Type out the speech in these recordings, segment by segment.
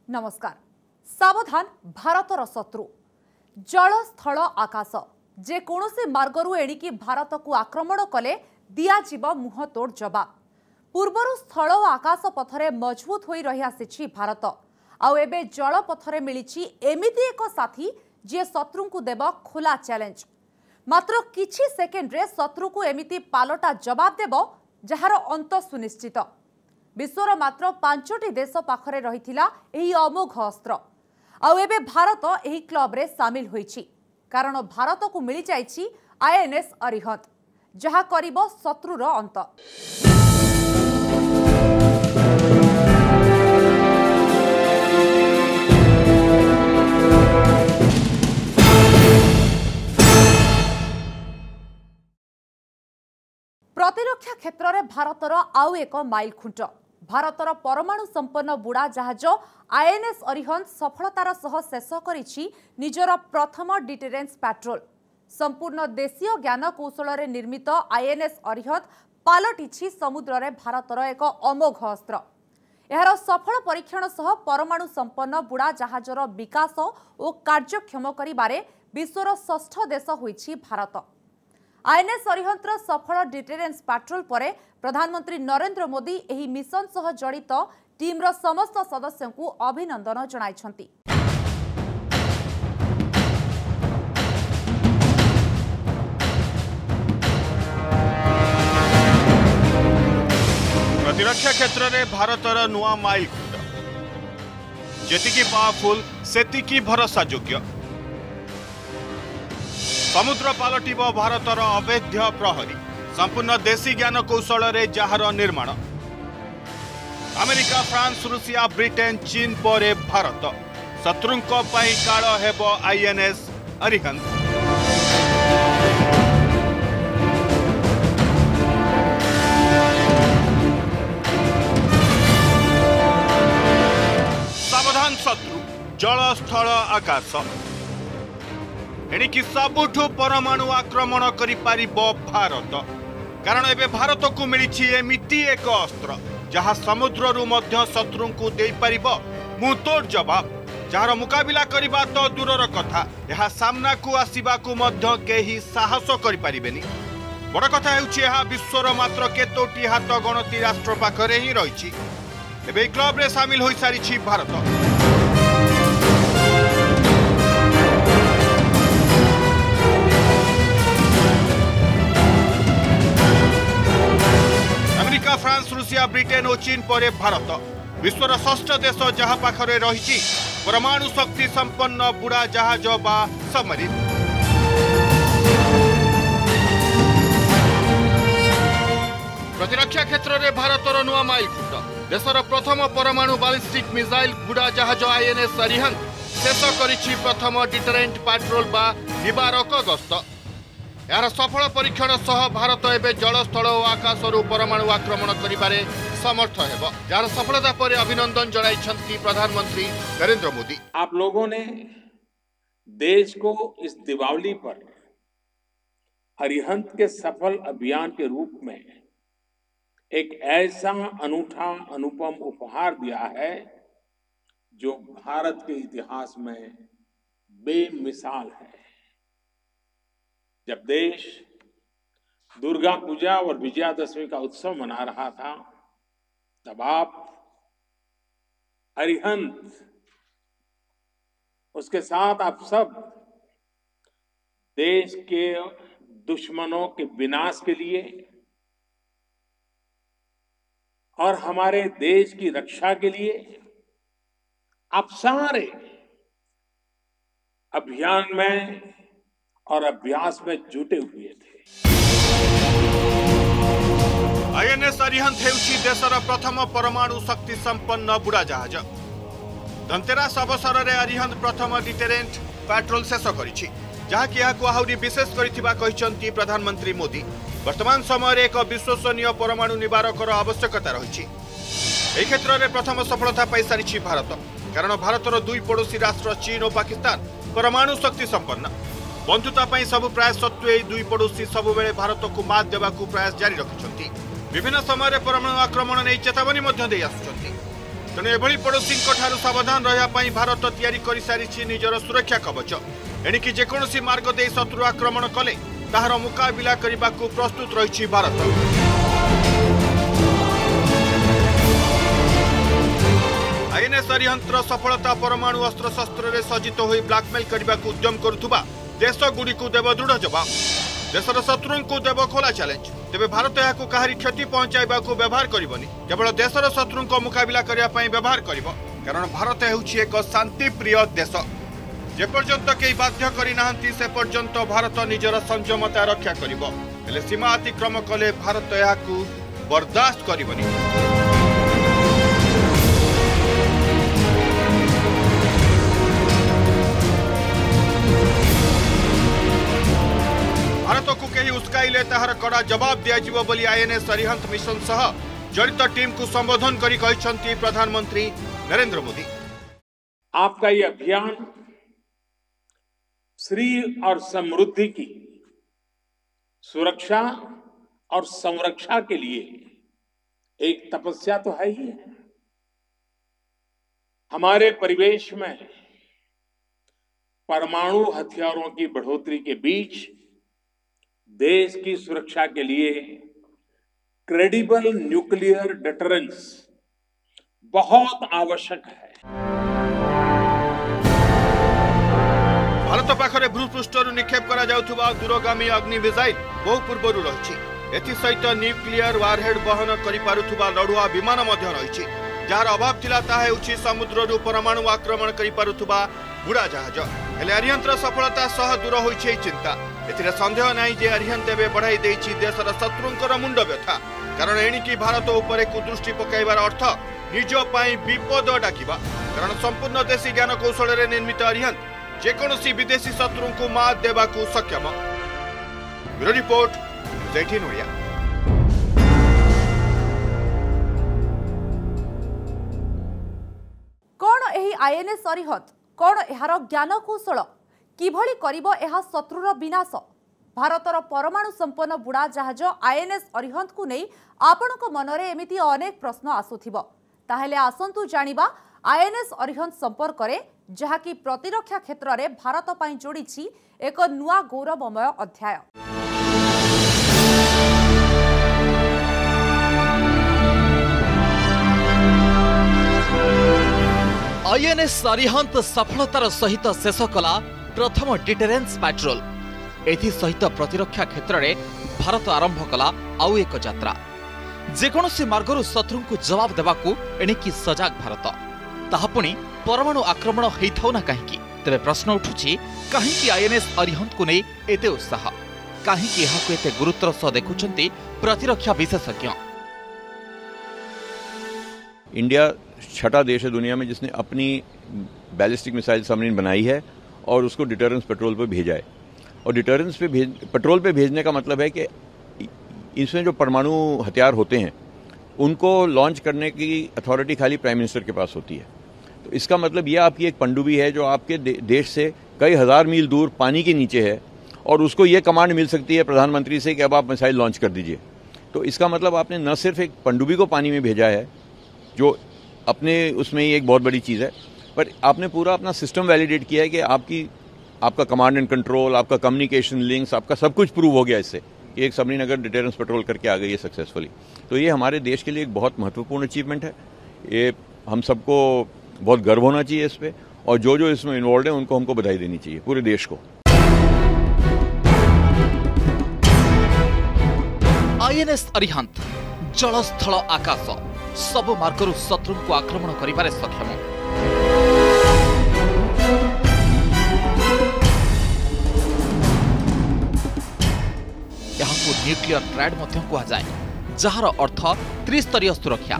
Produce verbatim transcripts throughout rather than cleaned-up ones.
नमस्कार। सावधान भारतर शत्रु जल स्थल आकाश जेकोसी मार्गरू एणिकी भारत को आक्रमण कले दियाजिब मुह तोड़ जवाब। पूर्वर स्थल और आकाश पथरे मजबूत होई रही आसी भारत आउ एबे जल पथरे मिली एमिति एक साथी जे शत्रु को देव खोला चैलेंज। मात्र किछि सेकेंड रे शत्रु को एमिति पालटा जवाब देव जार अंत सुनिश्चित। विश्वर मात्र पांचटी देश पाखरे रहिथिला एही अमोघ अस्त्र आउ एबे भारत एही क्लब रे सामिल होईछि कारण भारत को मिली जाइछि आईएनएस अरिहंत जहा करिबो शत्रुर अंत। प्रतिरक्षा क्षेत्र में भारतर आउ एक माइल खुंट भारतर परमाणु संपन्न बुड़ा जहाज आईएनएस अरिहंत सफलतार सह शेष करिछि निजर प्रथम डिटेरेंस पेट्रोल। संपूर्ण देशीय ज्ञान कौशल रे निर्मित आईएनएस अरिहंत पालटिछि समुद्र रे भारतर एक अमोघ अस्त्र। यार सफल परीक्षण सह परमाणु संपन्न बुड़ा जहाजर विकास और कार्यक्षम करिबारे विश्वर षष्ठ देश होइछि भारत। आईएनएस अरिहंतर सफल डिटेरेंस पेट्रोल परे प्रधानमंत्री नरेंद्र मोदी एही मिशन सह जड़ित टीमर समस्त सदस्यों को अभिनंदन जणाइछंती। प्रतिरक्षा क्षेत्र में भारतर नुआ माइल खुंट जेतिकी पावरफुल सेतिकी भरोसा योग्य। समुद्र पालटिब भारतर अवैध प्रहरी संपूर्ण देशी ज्ञान कौशल रे जहार निर्माण। अमेरिका, फ्रांस, रूसिया, ब्रिटेन, चीन परे भारत शत्रुंक पई काल हेब आईएनएस अरिहंत। सावधान शत्रु जल स्थल आकाश एणिकी सबुठु परमाणु आक्रमण करि पारिबो भारत कारण एबे भारत को मिली एमिति एक अस्त्र जहाँ समुद्र रु मध्य शत्रु को दे पारिबो मुंहतोड़ जवाब। जार मुकाबिला करिबा तो दूरर कथा यह सामना को आसीबा को मध्य केही साहस करि पारिबेनी। बड़ कथा हेउछि यह विश्वर मात्र केतोटी हाथ गणति राष्ट्र पाखरे ही रहिछि। एबे क्लब रे शामिल होई सारिछि भारत। फ्रांस, रूसिया, ब्रिटेन और चीन परे भारत विश्वर षष्ठ देश जहाँ पाखरे रही परमाणु शक्ति संपन्न बुड़ा जहाज बा सबमरीन। प्रतिरक्षा क्षेत्र में भारतर नुआ माइल खुंट देशर प्रथम परमाणु बालिस्टिक मिसाइल बुड़ा जहाज आईएनएस अरिहंत शेष करिछि प्रथम डिटरेंट पेट्रोल बा निवारक गस्त। यार सफल परीक्षण सह भारत एवं जल स्थल और आकाश परमाणु आक्रमण करिबारे समर्थ हेब जार सफलता पर अभिनंदन जणाइछंती प्रधानमंत्री नरेंद्र मोदी। आप लोगों ने देश को इस दीपावली पर अरिहंत के सफल अभियान के रूप में एक ऐसा अनूठा अनुपम उपहार दिया है जो भारत के इतिहास में बेमिसाल है। जब देश दुर्गा पूजा और विजयादशमी का उत्सव मना रहा था तब आप अरिहंत उसके साथ आप सब देश के दुश्मनों के विनाश के लिए और हमारे देश की रक्षा के लिए आप सारे अभियान में और अभ्यास में जुटे हुए थे। आईएनएस अरिहंत हेउछि देशर प्रथम परमाणु शक्ति संपन्न बुड़ा जहाज। धनतेरस अवसर में अरिहंत प्रथम डिटेरेंट पेट्रोल शेष करिछि जहाँकि यहां आहुरी विशेष करिथिबा कहिसंती प्रधानमंत्री मोदी। वर्तमान समय एक विश्वसनीय परमाणु निवारकर आवश्यकता रहिछि। एही क्षेत्र में प्रथम सफलता पाई सारिछि भारत कारण भारतर दुई पड़ोसी राष्ट्र चीन और पाकिस्तान परमाणु शक्ति संपन्न। बंधुता पाई सबु प्रयास सत्वे दुई पड़ोसी सबु बेले भारत को मात देवा प्रयास जारी रखिछंती। विभिन्न समय परमाणु आक्रमण नहीं चेतावनी मध्य दे आसुछंती। तेणु एभली पड़ोशी सावधान रहा भारत तैयारी कर सारी निजर सुरक्षा कवच एणिकी जेकोसी मार्ग दे शत्रु आक्रमण कले ताहार मुकाबिला करने को प्रस्तुत रही भारत। आईएनएस अरिहंतर सफलता परमाणु अस्त्र शस्त्र रे सज्जित हो ब्लैकमेल करने को उद्यम करुवा देश गुड़ी को देव दृढ़ जवाब। देशर शत्रु को देव खोला चैलेंज। तेबे भारत यहाँ कहारी क्षति पहुंचाइबा को व्यवहार करबनी, केवल देशर शत्रु को मुकाबिला करने व्यवहार करिबो। कारण भारत हेउछि एक शांति प्रिय देश। जेपर्यंत कई बाध्य करिनाहंती से पर्यंत भारत निजर संयमता रक्षा करिबो। हेले सीमा अतिक्रम कले भारत यहाँ बर्दाश्त करिबनी। भारत को कहीं उस्काइले ताहार कड़ा जवाब दियाजिबो बोली आईएनएस अरिहंत मिशन सह जड़ित टीम को संबोधन करी कहिसंती प्रधानमंत्री नरेंद्र मोदी। आपका ये अभियान श्री और समृद्धि की सुरक्षा और संरक्षा के लिए एक तपस्या तो है ही। हमारे परिवेश में परमाणु हथियारों की बढ़ोतरी के बीच देश की सुरक्षा के लिए क्रेडिबल न्यूक्लियर डिटरेंस बहुत आवश्यक है। भारत पाखरे भूपृष्ठर निक्षेप करा जाउथुबा दूरगामी अग्नि मिसाइल बहु पूर्वरु रहिछि। एथि सहित न्यूक्लियर वारहेड बहन करि पारुथुबा लड़ुआ विमान मध्य रहिछि। जार अभाव थिला ता हेउछि समुद्ररु परमाणु आक्रमण करि पारुथुबा बुड़ा जहाज। हेले अरिहंतर सफलता सह दूर होइछि चिंता। एथिरे संदेह नाही जे अरिहंत एबे बढ़ाई देछि देशर शत्रुंकर मुंड व्यथा। कारण एणिकी भारत उपरे कुदृष्टि पकाइबार अर्थ निज पई विपद डाकिबा। कारण संपूर्ण देशी ज्ञान कौशल रे निर्मित अरिहंत जेकोसी विदेशी शत्रु को मात देवा को सक्षम। ब्यूरो रिपोर्ट अठारह ओडिया। कौन एही आईएनएस अरिहंत कौन एहार ज्ञान कौशल किभली करिबो एहा शत्रुर विनाश। भारतर परमाणु संपन्न बुड़ा जहाज आईएनएस अरिहंत को नहीं आपणक मनरे एमिति अनेक प्रश्न आसुथिबो। ताहेले आसंतु जानिबा आईएनएस अरिहंत संपर्क रे जहाकी प्रतिरक्षा क्षेत्र रे भारत पई जोड़ीछि एक नुआ गौरवमय अध्याय। आईएनएस अरिहंत सफलतार सहित शेष कला प्रथम डिटेरेंस पेट्रोल। एथि सहित प्रतिरक्षा क्षेत्र में भारत आरंभ कला आउ एक यात्रा। जेकोसी मार्गरु शत्रु को जवाब देवाकू एणिकी सजाग भारत। ताहा पुणी परमाणु आक्रमण होइथाउ ना काहेकि। तेबे प्रश्न उठुछि काहेकि आईएनएस अरिहंत को नहीं एते उत्साह, काहेकि एहाकू एते गुरुत्वर सह देखुछंती प्रतिरक्षा विशेषज्ञ। इंडिया छठा देश है दुनिया में जिसने अपनी बैलिस्टिक मिसाइल सबमरीन बनाई है और उसको डिटरेंस पेट्रोल पे भेजा है। और डिटरेंस पे भेज पेट्रोल पे भेजने का मतलब है कि इसमें जो परमाणु हथियार होते हैं उनको लॉन्च करने की अथॉरिटी खाली प्राइम मिनिस्टर के पास होती है। तो इसका मतलब यह आपकी एक पनडुब्बी है जो आपके दे, देश से कई हजार मील दूर पानी के नीचे है और उसको ये कमांड मिल सकती है प्रधानमंत्री से कि अब आप मिसाइल लॉन्च कर दीजिए। तो इसका मतलब आपने न सिर्फ एक पनडुब्बी को पानी में भेजा है जो अपने उसमें ही एक बहुत बड़ी चीज़ है, पर आपने पूरा अपना सिस्टम वैलिडेट किया है कि आपकी आपका कमांड एंड कंट्रोल, आपका कम्युनिकेशन लिंक्स, आपका सब कुछ प्रूव हो गया इससे कि एक सबमरीन अगर डिटेरेंस पेट्रोल करके आ गई है सक्सेसफुली। तो ये हमारे देश के लिए एक बहुत महत्वपूर्ण अचीवमेंट है। ये हम सबको बहुत गर्व होना चाहिए इस पर, और जो जो इसमें इन्वॉल्व है उनको हमको बधाई देनी चाहिए, पूरे देश को। आईएनएस अरिहंत जल स्थल आकाश सब मार्गरु शत्रु को आक्रमण करिबारे सक्षम। यहां न्यूक्लियर ट्रायड मध्य कहा जाए, जहार अर्थ त्रिस्तरीय सुरक्षा।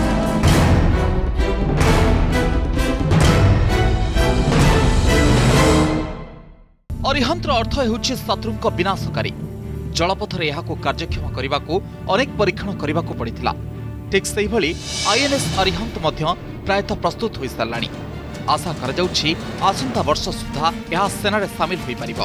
अरिहंतर अर्थ हेउछि शत्रुक विनाशकारी। जलपथरे यहां कार्यक्षम करने को अनेक परीक्षण करने को पड़ता। ठीक से भली आईएनएस अरिहंत मध्य प्रायतः प्रस्तुत हो साराणी। आशा कर जाउछि आसंता वर्ष सुधा यह सेना रे शामिल हो पारिबो।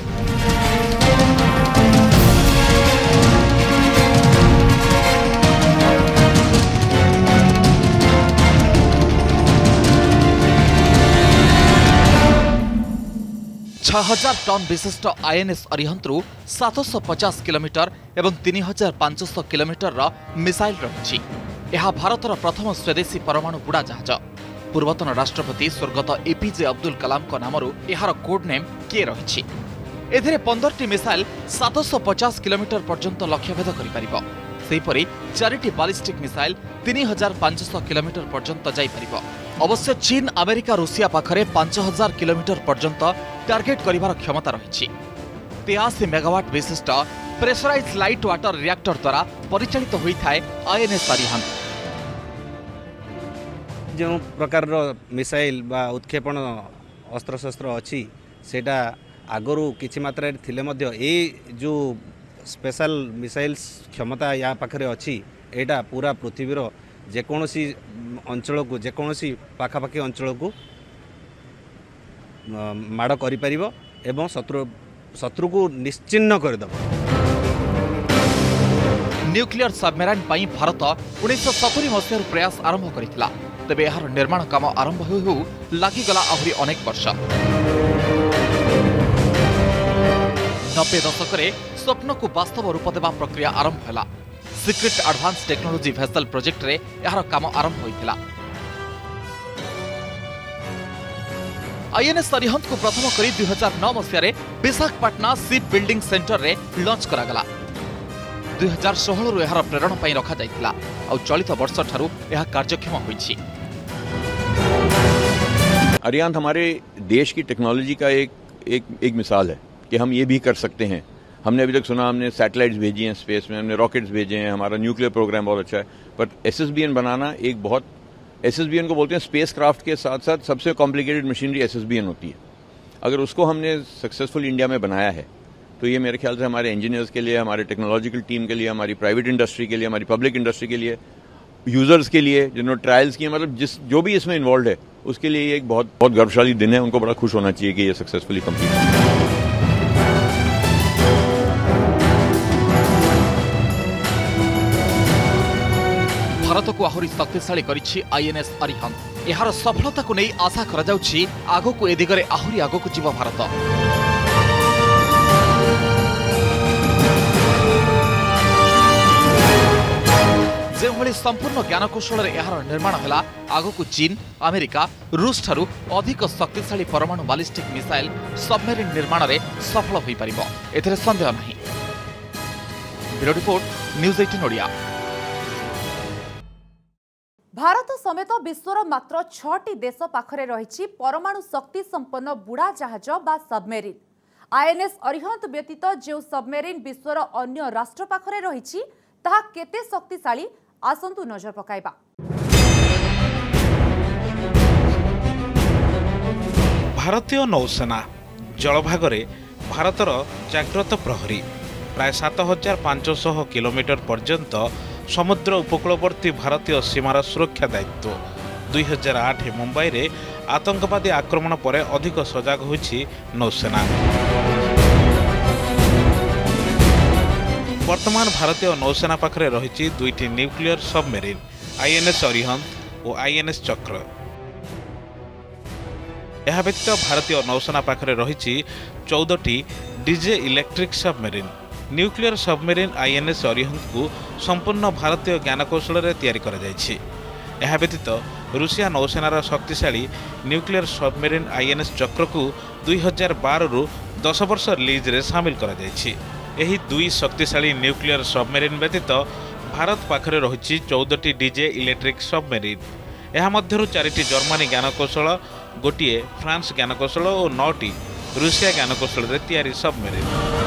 छह हजार टन विशिष्ट आईएनएस अरिहंतरू सात सौ पचास किलोमीटर एवं तीन हजार पांच सौ किलोमीटर मिसाइल रही। यह भारतर प्रथम स्वदेशी परमाणु बुड़ा जहाज। पूर्वतन राष्ट्रपति स्वर्गत एपीजे अब्दुल कलाम नामरू यार कोड नेम किए रही। एथिरे पंद्रह टी मिसाइल सात सौ पचास किलोमीटर पर्यंत लक्ष्यभेद करिपारिबो। सेहिपरि चारिटी बालिस्टिक मिसाइल तीन हजार पांच सौ किलोमीटर पर्यंत जाइपारिबो। अवश्य चीन अमेरिका रूसिया पाखरे पांच हजार किलोमीटर पर्यंत टार्गेट करिवार क्षमता रही। तेयासी मेगावाट विशिष्ट प्रेशराइज लाइट वाटर रिएक्टर द्वारा परिचालित होता है आईएनएस अरिहंत। जो प्रकार मिसाइल बा उत्क्षेपण अस्त्रशस्त्र अच्छी सेटा आगरू किछि मात्रा थिले मध्य ए जो स्पेशल मिसाइल्स क्षमता या पाखरे अच्छी एटा पूरा पृथ्वीर जेकोसी अंचल को जेकोसी पाखापाखि अंचल को माड़ करि परिबो एवं शत्रु शत्रु को निश्चिन्न करदेव। न्यूक्लियर सबमेराइन पाई भारत उन्नीस सतुरी मसीह प्रयास आरंभ करथिला। तेबे यार निर्माण काम आरंभ हो हो लागिगला आहुरी अनेक वर्ष। नब्बे दशक स्वप्न को वास्तव रूप देवा प्रक्रिया आरंभ है। Secret advance technology vessel project रे यार काम आरंभ होइथिला। आईएनएस अरिहंत को प्रथम करी दुई हजार नौ मसीह विशाखापाटना शिप बिल्डिंग सेंटर रे लॉन्च करागला। दुई हजार षोहल रु यार प्रेरण पाई रखा जाइथिला और चलित वर्ष ठारू यह कार्यक्षम होइछि। अरिहंत हमारे देश की टेक्नोलॉजी का एक एक एक मिसाल है कि हम ये भी कर सकते हैं। हमने अभी तक सुना, हमने सैटेलाइट्स भेजी हैं स्पेस में, हमने रॉकेट्स भेजे हैं, हमारा न्यूक्लियर प्रोग्राम बहुत अच्छा है, पर एसएसबीएन बनाना एक बहुत, एसएसबीएन को बोलते हैं स्पेस क्राफ्ट के साथ साथ सबसे कॉम्प्लिकेटेड मशीनरी एसएसबीएन होती है। अगर उसको हमने सक्सेसफुल इंडिया में बनाया है तो ये मेरे ख्याल से हमारे इंजीनियर्स के लिए, हमारे टेक्नोलॉजिकल टीम के लिए, हमारी प्राइवेट इंडस्ट्री के लिए, हमारी पब्लिक इंडस्ट्री के लिए, यूजर्स के लिए जिन्होंने ट्रायल्स किए, मतलब जिस जो भी इसमें इन्वॉल्व है उसके लिए ये एक बहुत बहुत गर्वशाली दिन है। उनको बड़ा खुश होना चाहिए कि ये सक्सेसफुली कंप्लीट है। भारत को आहुरी शक्तिशाली करिछि आईएनएस अरिहंत। यार सफलता को नहीं आशा करा जाउछि आगो को ए दिगरे आहुरी आगो को जीव भारत। जेभଳି संपूर्ण ज्ञानकौशल यार निर्माण है, आगो को चीन अमेरिका रूस ठारू अधिक शक्तिशाली परमाणु बालिस्टिक मिसाइल सबमेरिन निर्माण में सफल हो पारिबो, एथिरे संदेह नहीं। ब्यूरो रिपोर्ट न्यूज अठारह ओडिया। भारत समेत विश्वर मात्र छटी देश पाखरे रही परमाणु शक्ति संपन्न बुड़ा जहाज बा सबमेरिन। आईएनएस अरिहंत व्यतीत जो सबमेरिन विश्वर अन्य राष्ट्र पाखरे रही ताहा केते शक्तिशाली आसंतु नजर पकाइबा। भारतीय नौसेना जलभागरे भारतर जाग्रत प्रहरी प्राय सात हजार पांचश किलोमीटर पर्यंत समुद्र उपकूलवर्ती भारतीय सीमार सुरक्षा दायित्व। दुई हजार आठ मुंबई रे आतंकवादी आक्रमण पर अधिक सजग होइछि नौसेना। वर्तमान भारतीय नौसेना पाखरे रही दुईटी न्यूक्लियर सबमेरिन आईएनएस अरिहंत और आईएनएस चक्र। यह व्यतीत भारतीय नौसेना पाखरे रही चौदह टी diesel electric submarine. Nuclear submarine INS Arihant को संपूर्ण भारतीय ज्ञानकौशल तैयारी करा जायछि। यह व्यतीत रूसिया नौसेनार शक्तिशाली न्यूक्लियर सबमेरिन आईएनएस चक्र को दुई हजार बार रु दस वर्ष लीज रे शामिल करा जायछि। एही दुई शक्तिशाली न्यूक्लियर सबमेरिन व्यतीत भारत पाखरे रही चौदह टी डीजे इलेक्ट्रिक सबमेरिन। यह मध्यरु चारिटी जर्मनी ज्ञानकौशल, गोटिए फ्रांस ज्ञानकौशल और नौ टी रूसिया ज्ञानकौशल रे तैयारी सबमेरिन।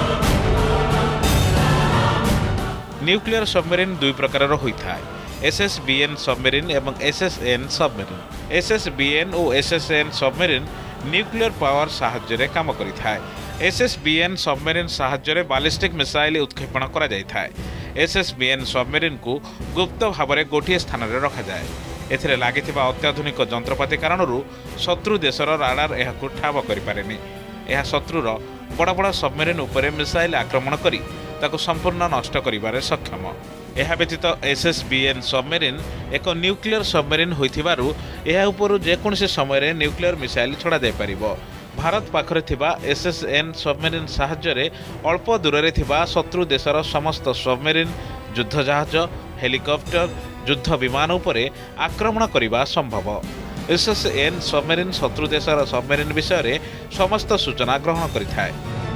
न्यूक्लियर सबमेरिन दुई प्रकार होता है, एसएसबीएन सबमेरिन एवं एसएसएन सबमेरिन। एसएसबीएन और एसएसएन सबमेरिन न्यूक्लियर पावर साहाय्य काम करिथाय। एसएसबीएन सबमेरिन साहाय्य बालिस्टिक मिसाइल उत्क्षेपण करा जायथाय। एसएसबीएन सबमेरिन को गुप्त भाव में गोटे स्थान में रखा जाए। एथिरे लागिथिबा अत्याधुनिक जंत्रपाति कारणरू शत्रु देशर राडार एहाकु ठाब करि पारेनी। एहा शत्रुर बड़ बड़ सबमेरिन उपरे मिसाइल आक्रमण करी ताको संपूर्ण नष्ट करिबारे सक्षम। यह व्यतीत एसएसबीएन सबमेरिन एक न्यूक्लियर सबमेरिन होइथिबारु एहा उपरु जेकोनोसी समय न्यूक्लियर मिसाइल छड़ा जाय परिबो। भारत पाखरे थिबा एसएसएन सबमेरिन साहाय्य अल्प दूर रे थिबा शत्रु देशर समस्त सबमेरिन युद्ध जहाज हेलिकॉप्टर युद्ध विमान उपरे आक्रमण करने संभव। एसएसएन सबमेरिन शत्रु देशर सबमेरिन विषय में समस्त सूचना ग्रहण करिथाय।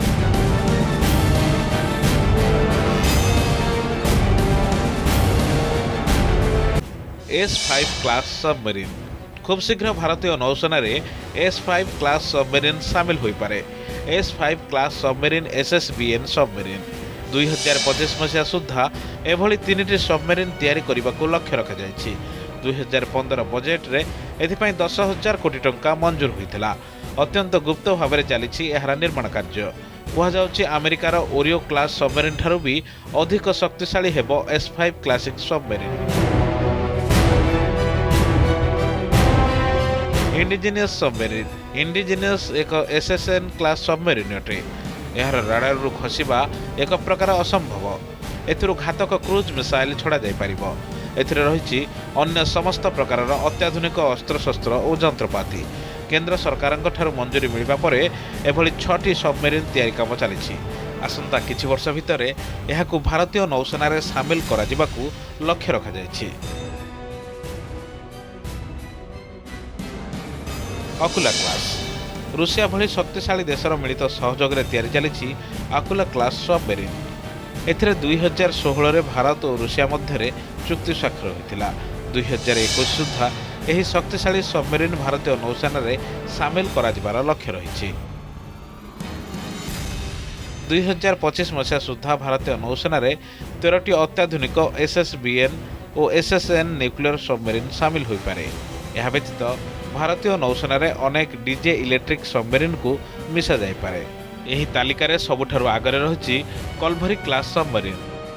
एस फाइव क्लास सबमेरिन खूब शीघ्र भारतीय नौसेना रे एस फाइव क्लास सबमेरिन सामिल होई पारे। S five class submarine SSBN submarine दुई हजार पचिश मसीहा सुधा एभली तीन सबमेरिन तैयारी करने को लक्ष्य रखा जायछि। दुई हजार पंद्रह बजेट रे एथिपाई दस हजार कोटी टंका मंजूर होइथिला। अत्यंत गुप्त भाव में चली एहार निर्माण कार्य। कहुछि अमेरिकार ओरियो क्लास सबमेरिन ठारू भी अधिक शक्तिशाली हेबो S five classic submarine. Indigenous submarine indigenous एक एसएसएन क्लास सबमेरिन अटे। यार राडार रु खसिबा एक प्रकार असंभव। एथिरु घातक क्रूज मिसाइल छड़ा जाय परिबो। एथिरे रहिछि अन्य समस्त प्रकार अत्याधुनिक अस्त्रशस्त्र और जंत्रपाति। केंद्र सरकारक ठारू मंजूरी मिलिबा परे एभली छटी सबमेरिन तैयारी काम चलिछि। आसंता किछि वर्ष भितरे एहाकु भारतीय नौसेना रे शामिल करा जिबाकू लक्ष्य रखा जायछि। अकुला क्लास रूसिया भली शक्तिशाली देशर मिलित सहयोग रे तैयारी चली अकुला क्लास सबमेरिन। एथिरे दुई हजार षोहल रे भारत और रूसिया मध्य चुक्ति स्वाक्षर होइतिला। दुई हजार इक्कीस सुधा एही शक्तिशाली सबमेरिन भारतीय नौसेना रे सामिल करा जिबार लक्ष्य रहिछि। दुई हजार पचिश मसीहा सुधा भारतीय नौसेना रे तेरह अत्याधुनिक एसएसबीएन और एसएसएन न्यूक्लियर सबमेरिन सामिल होई पारे। यह व्यतीत भारतीय नौसेना रे अनेक डीजे इलेक्ट्रिक सबमेरिन को मिसा जाय पारे। एही तालिका सबुठारु आगरे रहिछि Kalvari class submarine.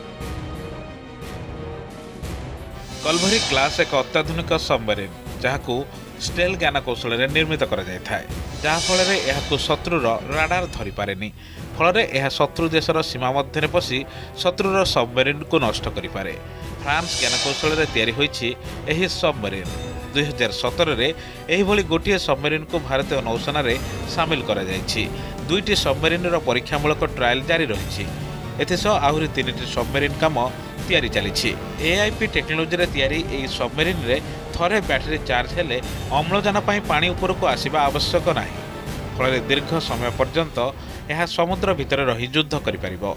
Kalvari class एक अत्याधुनिक सबमेरिन जहाकू स्टेल ज्ञान कौशल रे निर्मित करा जाय थाए, जहा फल रे एहाकू शत्रुर राडार धरि पारेनी। फल रे एहा शत्रु देशर सीमा मध्य पशि शत्रुर सबमेरिन को नष्ट करि पारे। फ्रांस ज्ञान कौशल रे तैयारी होइछि एही सबमेरिन। दुई हजार सतर रे एही भली गोटिए सबमेरिन को भारतीय नौसेना रे सामिल करा जायछि। दुईटी सबमेरिन रो परीक्षामूलक ट्रायल जारी रहिछि। एथिसह आहुरी तीनटी सबमेरिन काम तैयारी चलिछि। एआईपी टेक्नोलोजी रे तैयारी एही सबमेरिन रे थरे बैटरी चार्ज हेले अम्लजान पई पानी ऊपर को आसीबा आवश्यक नाही। फल दीर्घ समय पर्यंत यह समुद्र भितर रही युद्ध करि परिबो।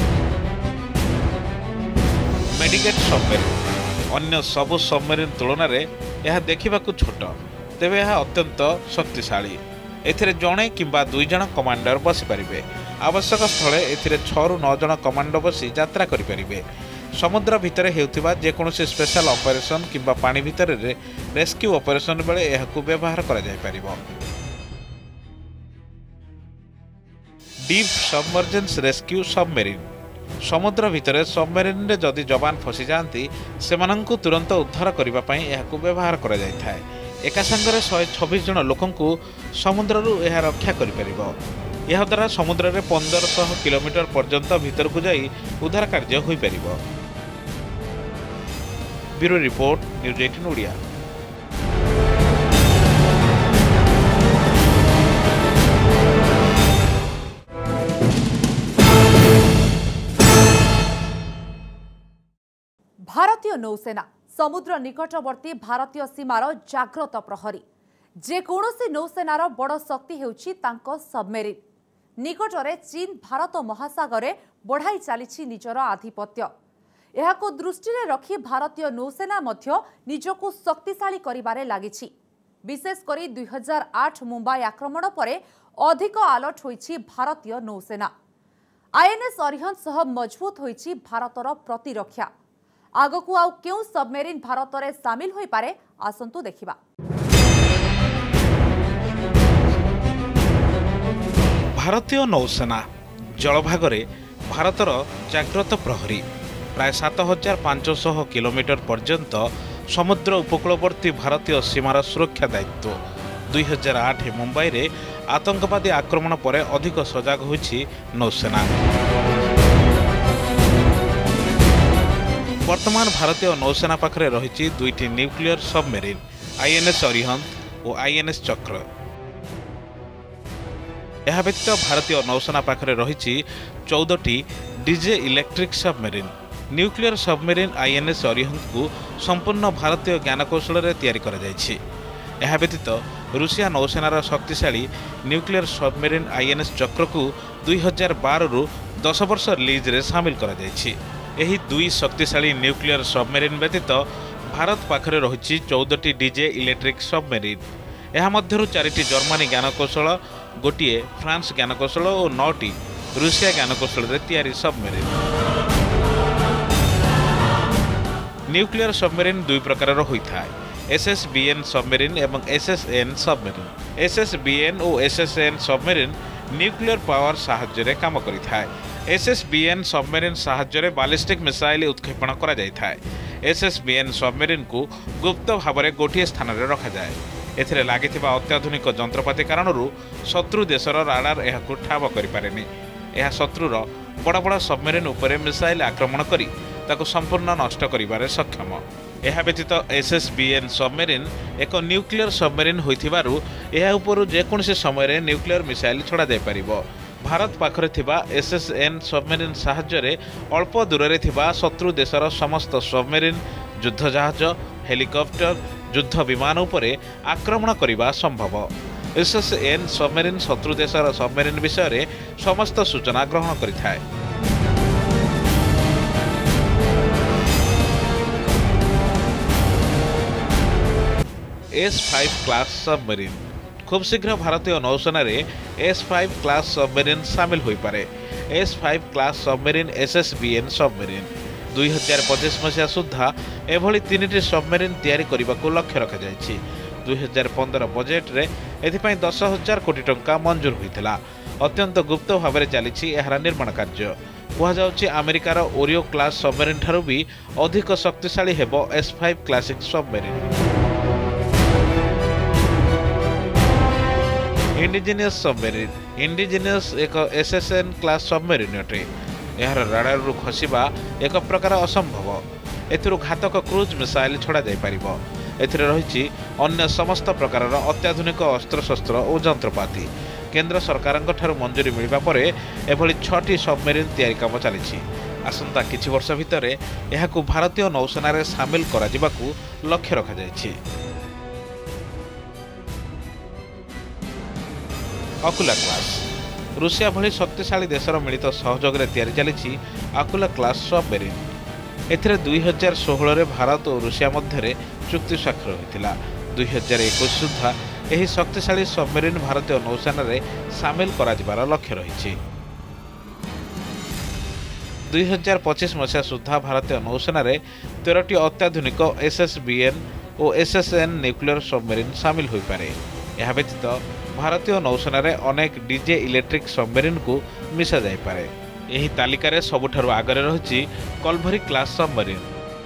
मेडिकेट सबमेरिन अन्य सबु सबमेरिन तुलना रे यह देखा छोट, तेबे यह अत्यंत शक्तिशाली। एथिरे जणे किंबा दुई जण कमांडर बसी पारिबे। आवश्यक स्थले एथिरे छह रु नौ जण कमांडर बसी यात्रा करि पारिबे। समुद्र भितर हेउथिबा जेकोनोसी स्पेशल ऑपरेशन किंबा पानी भितर रे रेस्क्यू ऑपरेशन बेले एहाकू व्यवहार करा जाय पारिबो। डीप सबमर्जेंस रेस्क्यू सबमेरिन समुद्र भितर सबमेरिन रे जदि जवान फसी जाती सेमानंकु तुरंत उद्धार करने यह व्यवहार करा जाय थाए। एका संगरे शहे छब्बीस जन लोकंकु समुद्ररू यह रक्षा करिपरिबो। यह द्वारा समुद्र रे पंद्रह सौ किलोमीटर पर्यंत भीतर को जाई उद्धार कार्य होई परिबो। ब्यूरो रिपोर्ट न्यूज अठारह ओडिया। भारतीय नौसेना समुद्र निकटवर्ती भारतीय सीमार जाग्रत प्रहरी। जेकोसी नौसेनार बड़ शक्ति हेउछि तांको सबमेरिन। निकटरे चीन भारत महासागर बढ़ाई चली निजर आधिपत्य। एहाको दृष्टि रखी भारतीय नौसेना मध्य निजको शक्तिशाली करिबारे लागिछि। विशेषकर दुई हजार आठ मुंबई आक्रमण परे अधिक आलर्ट होइछि भारतीय नौसेना। आईएनएस अरिहंत सह मजबूत होइछि भारतर प्रतिरक्षा। आगकू आउ केउ सबमेरिन भारत रे सामिल होई पारे आसंतु देखिबा। भारतीय नौसेना जलभागरे भारतर जाग्रत प्रहरी। प्राय सात हजार पांचश किलोमीटर पर्यंत समुद्र उपकूलवर्ती भारतीय सीमार सुरक्षा दायित्व। दुई हजार आठ मुंबई रे आतंकवादी आक्रमण पर अधिक सजग होइछि नौसेना। वर्तमान भारतीय नौसेना पाखरे रहिछि दुईटी न्यूक्लियर सबमेरिन आईएनएस अरिहंत और आईएनएस चक्र। ଏହା ବ୍ୟତୀତ ଭାରତୀୟ ନୌସେନା ପାଖରେ ରହିଛି ଚଉଦଟି diesel electric submarine. Nuclear submarine INS ଅରିହନ୍ତକୁ ସମ୍ପୂର୍ଣ୍ଣ ଭାରତୀୟ ଜ୍ଞାନକୌଶଳରେ ତିଆରି କରାଯାଇଛି। ଏହା ବ୍ୟତୀତ ରୁଷିଆ ନୌସେନାର ଶକ୍ତିଶାଳୀ ନ୍ୟୁକ୍ଲିୟର ସବମେରିନ୍ ଆଇଏନ୍ଏସ୍ ଚକ୍ରକୁ ଦୁଇ ହଜାର ବାରରୁ ଦଶ ବର୍ଷ ଲିଜ୍ରେ ସାମିଲ କରାଯାଇଛି। ଏହି ଦୁଇ ଶକ୍ତିଶାଳୀ ନ୍ୟୁକ୍ଲିୟର ସବମେରିନ୍ ବ୍ୟତୀତ ଭାରତ ପାଖରେ ରହିଛି ଚଉଦଟି ଡିଜେ ଇଲେକ୍ଟ୍ରିକ୍ ସବମେରିନ୍। ଏହା ମଧ୍ୟରୁ ଚାରିଟି ଜର୍ମାନୀ ଜ୍ଞାନକୌଶଳ, ଗୋଟିଏ ଫ୍ରାନ୍ସ ଜ୍ଞାନକୌଶଳ ଓ ନଅଟି ରୁଷିଆ ଜ୍ଞାନକୌଶଳରେ ତିଆରି ସବମେରିନ୍। ନ୍ୟୁକ୍ଲିୟର ସବମେରିନ୍ ଦୁଇ ପ୍ରକାରର ହୋଇଥାଏ, ଏସ୍ଏସ୍ବିଏନ୍ ସବମେରିନ୍ ଏବଂ ଏସ୍ଏସ୍ଏନ୍ ସବମେରିନ୍। ଏସ୍ଏସ୍ବିଏନ୍ ଓ ଏସ୍ଏସ୍ଏନ୍ ସବମେରିନ୍ ନ୍ୟୁକ୍ଲିୟର ପାୱାର ସାହାଯ୍ୟରେ କାମ କରିଥାଏ। ଏସ୍ଏସ୍ବିଏନ୍ ସବମେରିନ୍ ସାହାଯ୍ୟରେ ବାଲିଷ୍ଟିକ୍ ମିସାଇଲ୍ ଉତ୍କ୍ଷେପଣ କରାଯାଇଥାଏ। ଏସ୍ଏସ୍ବିଏନ୍ ସବମେରିନ୍କୁ ଗୁପ୍ତ ଭାବରେ ଗୋଟିଏ ସ୍ଥାନରେ ରଖାଯାଏ। ଏଥିରେ ଲାଗିଥିବା ଅତ୍ୟାଧୁନିକ ଯନ୍ତ୍ରପାତି କାରଣରୁ ଶତ୍ରୁ ଦେଶର ରାଡାର ଏହାକୁ ଠାବ କରିପାରେନି। ଏହା ଶତ୍ରୁର ବଡ଼ ବଡ଼ ସବମେରିନ୍ ଉପରେ ମିସାଇଲ୍ ଆକ୍ରମଣ କରି ତାକୁ ସମ୍ପୂର୍ଣ୍ଣ ନଷ୍ଟ କରିବାରେ ସକ୍ଷମ। ଏହା ବ୍ୟତୀତ ଏସ୍ଏସ୍ବିଏନ୍ ସବମେରିନ୍ ଏକ ନ୍ୟୁକ୍ଲିୟର ସବମେରିନ୍ ହୋଇଥିବାରୁ ଏହା ଉପରୁ ଯେକୌଣସି ସମୟରେ ନ୍ୟୁକ୍ଲିୟର ମିସାଇଲ୍ ଛଡ଼ାଯାଇପାରିବ। ଭାରତ ପାଖରେ ଥିବା ଏସ୍ଏସ୍ଏନ୍ ସବମେରିନ୍ ସାହାଯ୍ୟରେ ଅଳ୍ପ ଦୂରରେ ଥିବା ଶତ୍ରୁ ଦେଶର ସମସ୍ତ ସବମେରିନ୍, ଯୁଦ୍ଧ ଜାହାଜ, ହେଲିକପ୍ଟର, ଯୁଦ୍ଧ ବିମାନ ଉପରେ ଆକ୍ରମଣ କରିବା ସମ୍ଭବ। ଏସ୍ଏସ୍ଏନ୍ ସବମେରିନ୍ ଶତ୍ରୁ ଦେଶର ସବମେରିନ୍ ବିଷୟରେ ସମସ୍ତ ସୂଚନା ଗ୍ରହଣ କରିଥାଏ। एस फाइव क्लास सबमेरिन खूब शीघ्र भारतीय नौसेनारे एस फाइव क्लास सबमेरिन सामिल हो पारे। S five class submarine SSBN submarine दुई हजार पचिश मसीहा सुधा एभली तीन टी सबमेरिन तैयारी करने को लक्ष्य रखा जायछि। दुई हजार पंद्रह बजेट रे एथिपाई दस हजार कोटी टंका मंजूर होइथिला। अत्यंत गुप्त भाव में चली एहार निर्माण कार्य। कहुछि अमेरिकार ओरियो क्लास सबमेरिन ठारू भी अधिक शक्तिशाली हेबो S five classic submarine. Indigenous submarine indigenous एक एसएसएन क्लास सबमेरिन अटे। यार राडार रु खसिबा एक प्रकार असंभव। एथिरु घातक क्रूज मिसाइल छड़ा जाय परिबो। एथिरे रहिछि अन्य समस्त प्रकार अत्याधुनिक अस्त्रशस्त्र और जंत्रपाति। केंद्र सरकारक ठारू मंजूरी मिलबा परे एभली छटी सबमेरिन तैयारी काम चली। आसंता किछि वर्ष भितर एहाकु भारतीय नौसेनारे सामिल करा जिबाकु लक्ष्य रखा जायछि। अकुला क्लास रूसिया भली शक्तिशाली देशर मिलित सहयोग में तैयारी चली अकुला क्लास सबमेरिन। एथिरे दुई हजार षोहल भारत और रूसिया मध्य चुक्ति स्वाक्षर होता। दुई हजार एक सुधा यह शक्तिशाली सबमेरिन भारतीय नौसेना सामिल कर लक्ष्य रही। दुई हजार पचिश मसीहा सुधा भारतीय नौसेना तेरह अत्याधुनिक एसएसबीएन और एसएसएन न्यूक्लियर सबमेरिन सामिल हो पारे। यह व्यतीत भारतीय नौसेना अनेक डीजे इलेक्ट्रिक सबमेरिन को मिसा जाय पारे। यही तालिकार सबुठारु आगरे रही Kalvari class submarine.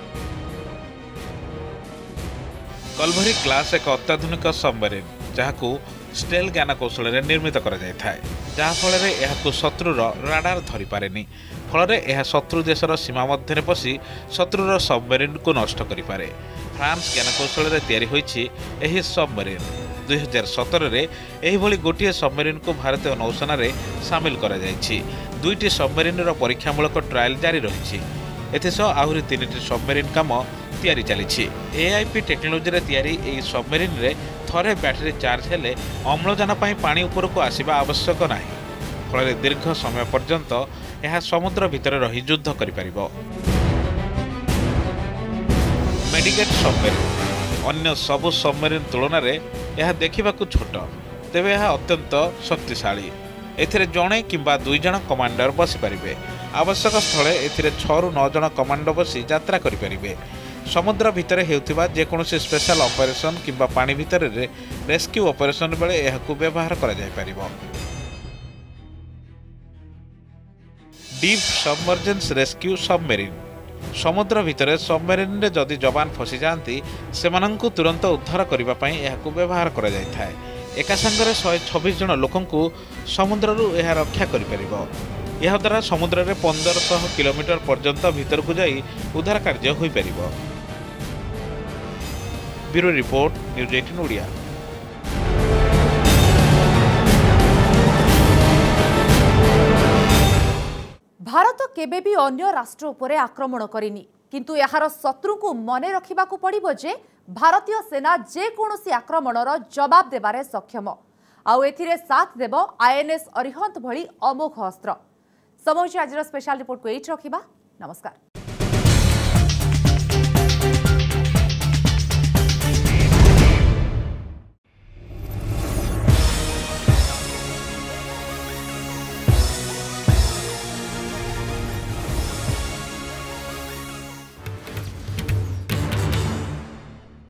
Kalvari class एक अत्याधुनिक सबमेरिन जहां स्टेल ज्ञान कौशल निर्मित कर शत्रुर राडार धरी पारेनी। फल यह शत्रु देशर सीमा मध्य पशि शत्रुर सबमेरिन को नष्ट करें। फ्रांस ज्ञान कौशल तैयारी होइछि एही सबमेरिन। दुई हजार सतर में गोटे सबमेरिन को भारतीय नौसेना सामिल करा जायछि। दुईटी सबमेरिन परीक्षामूलक ट्रायल जारी रही। एसह आहरी तीन टी सबमेरिन काम तैयारी चली। एआईपी टेक्नोलोजी रे तैयारी एही सबमेरिन रे थरे बैटरी चार्ज हेले अम्लजान पई पानी ऊपर को आसिबा आवश्यक नाही। फल दीर्घ समय पर्यंत यह समुद्र भितर रही युद्ध करि परिबो। मेडिकेट सबमेरिन अन्य सबु सबमेरिन तुलन में यह देखा छोट तेबे यह अत्यंत शक्तिशाली। एथिरे जणे किंबा दुई जण कमांडर बसी पारिबे। आवश्यक स्थले एथिरे छह रु नौ जण कमांडर बसी यात्रा करि पारिबे। समुद्र भितर हेउथिबा जेकोनोसी स्पेशल ऑपरेशन किंबा पानी भितर रे रेस्क्यू ऑपरेशन बेले एहाकु व्यवहार करा जाय पारिबो। डीप सबमर्जेंस रेस्क्यू सबमेरिन समुद्र भितर सबमेरिन रे जदि जवान फसी जाती सेमानंकु तुरंत उद्धार करने यह व्यवहार करा जाय थाए। एका संगरे शहे छब्बीस जन लोकंकु समुद्ररू यह रक्षा करिपरिबो। यह द्वारा समुद्र रे पंद्रह सौ किलोमीटर पर्यंत भीतर को जाई उद्धार कार्य होई परिबो। ब्यूरो रिपोर्ट न्यूज अठारह ओडिया। भारत केबे भी अन्य राष्ट्र उपरे आक्रमण करिनी किंतु यार शत्रु को मने रखिबाकू पड़िबो जे भारतीय सेना जे कोनोसी आक्रमणर जवाब देबारे सक्षम आउ एथिरे साथ देबो आईएनएस अरिहंत भली अमोघ अस्त्र। समझ आज स्पेशल रिपोर्ट को एच रखिबा। नमस्कार।